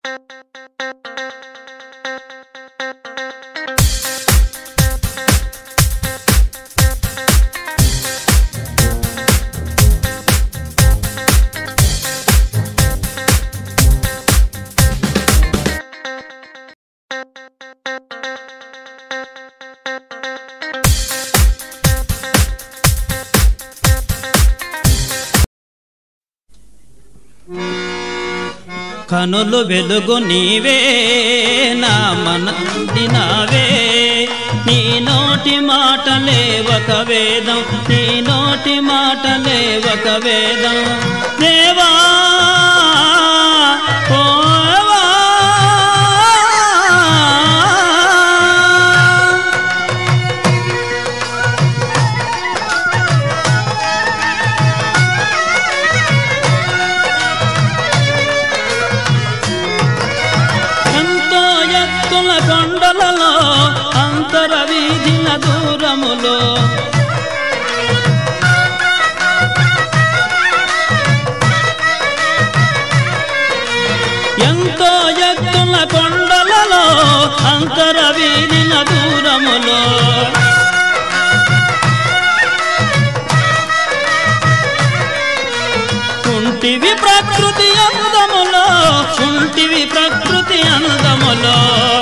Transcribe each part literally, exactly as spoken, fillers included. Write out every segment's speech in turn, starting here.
కనులు వెలుగు నీవే నా మనదినావే నీ నోటి మాటలే ఒక వేదం నీ నోటి మాటలే ఒక వేదం దేవా ఓవా కొండలలో అంతర వీధిన దూరములో ఎంతో ఎత్తుల కొండలలో అంతర వీధిన దూరములో ఉంటివి ప్రకృతి అందములో ఉంటివి ప్రకృతి అందములో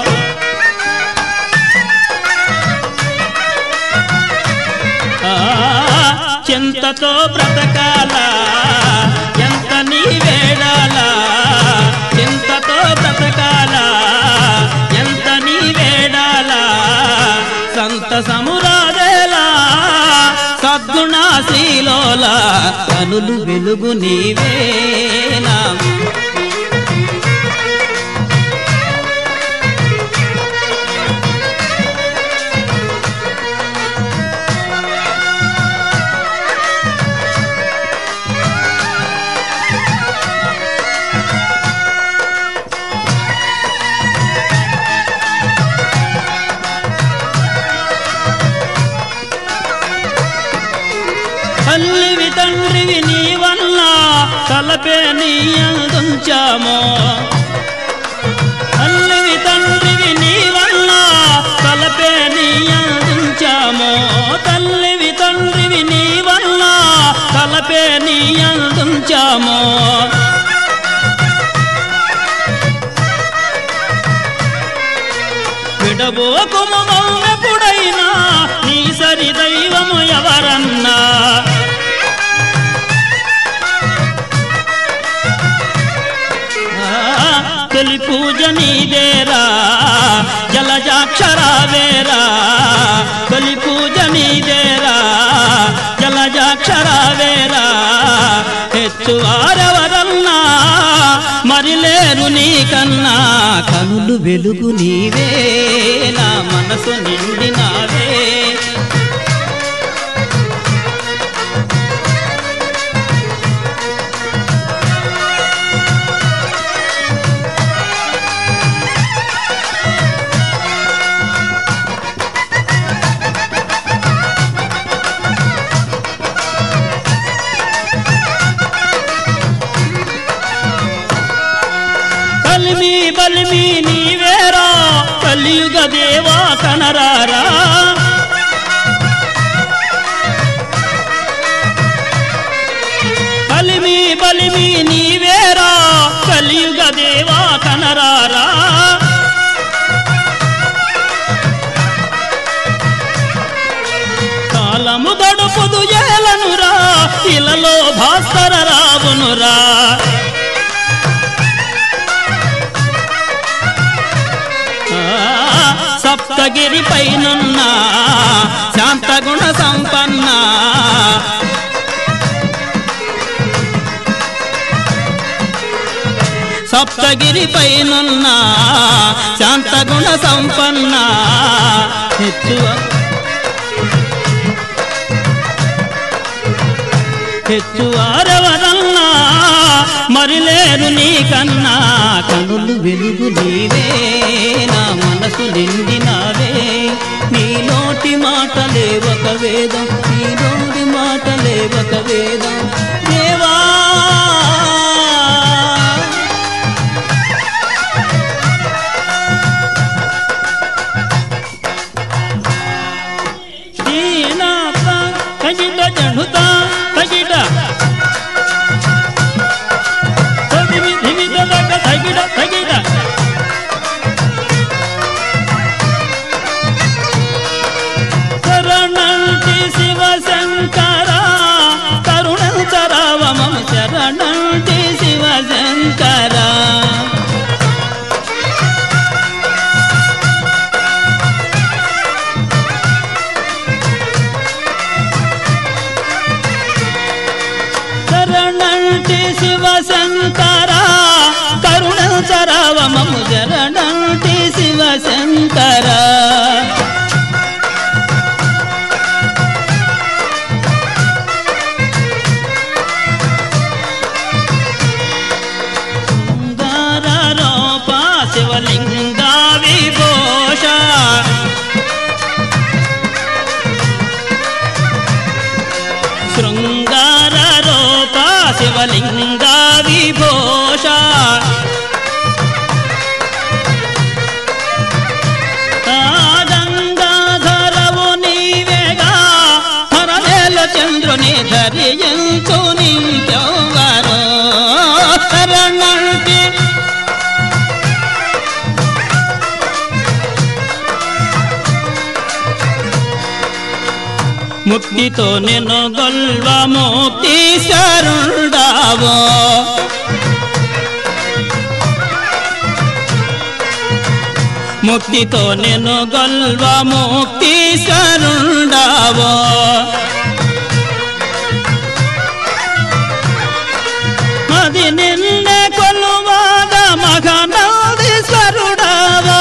చింతతో బ్రతకాల ఎంత నీ వేడాల చింతతో బ్రతకాల ఎంత నీ వేడాల సంత సమురాదేలా సద్గుణాశీలోల కనులు వెలుగు నీవేనా తల్లివి తండ్రివి నీ వల్ల తలపే నీ అందించామో తల్లివి తండ్రివి నీ వల్ల తలపే నీ అందించామో తల్లివి తండ్రివి నీ వల్ల తలపే నీ అందించామో విడబోకుము ఎప్పుడైనా నీ సరి దైవము ఎవరన్నా తొలి పూజ నీదేరా జలజాక్షరా వేరా తొలి పూజ నీదేరా జలజాక్షరా వేరా హెచ్చువారెవరన్నా మరిలేరు నీకన్నా కనులు వెలుగు నీవే నా మనసు నిండినావే బలిమి బలిమి నీవేరా కలియుగ దేవా కనరారా బలిమి బలిమి నీవేరా కలియుగ దేవా కనరారా కాలము గడుపుదు ఏలనురా ఇలలో భాస్కర రావునురా సప్తగిరి పైనున్న శాంతగుణ సంపన్న సప్తగిరి పైనున్న శాంతగుణ సంపన్న హెచ్చువ హెచ్చువారెవరన్నా మరిలేరు నీకన్నా కనులు వెలుగు నీవే నా మనసు నిండినావే నీ నోటి మాటలే ఒక వేదం నీ నోటి మాటలే ఒక వేదం దేవా తగిడ తగిడ శరణంటి శివ శంకర కరుణించరావ మమ శరణంటి శివ శంకర శరణంటి శివ శంకర కరుణించరావ మమ శరణంటి శివ శంకర శివలింగా విభూష శృంగార రూప శివలింగా విభూష గంగాధరవు నీవేగా హరవేల చంద్రుని ధరించు నీకెవ్వరో శరణంటి ముక్తితో నిన్ను గొల్వ ముక్తి శరణుడావో ముక్తితో నిన్ను గొల్వ ముక్తి శరణుడావో అది నిన్నే కొలువాద మగనందీశ్వరుడావో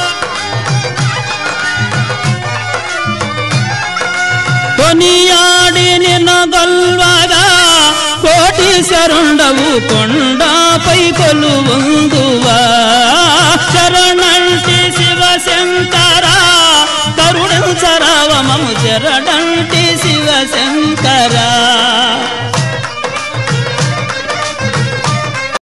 కొనియాడి నిన్ను గొల్వగా కోటీశ్వరుండవు కొండపై కొలువుందువా శరణంటి శివ శంకర కరుణించరావ మమ శరణంటి శివ శంకర